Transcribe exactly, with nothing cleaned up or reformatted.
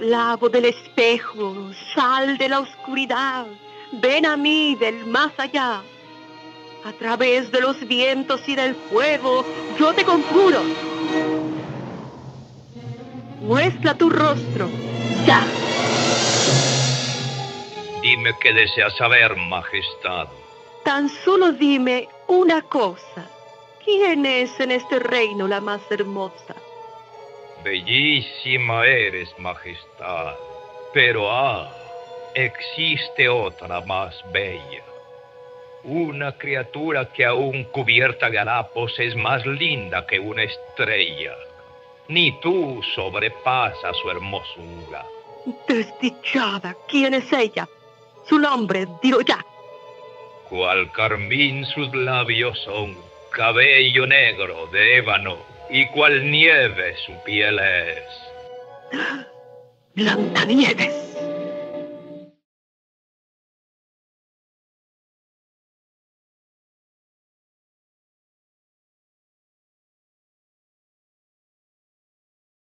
Esclavo del espejo, sal de la oscuridad, ven a mí del más allá. A través de los vientos y del fuego, yo te conjuro. Muestra tu rostro, ya. Dime qué deseas saber, majestad. Tan solo dime una cosa. ¿Quién es en este reino la más hermosa? Bellísima eres, majestad. Pero, ah, existe otra más bella. Una criatura que aún cubierta de harapos es más linda que una estrella. Ni tú sobrepasas su hermosura. Desdichada, ¿quién es ella? Su nombre, digo ya. Cual carmín sus labios son, cabello negro de ébano, y cual nieve su piel es. Blancanieves.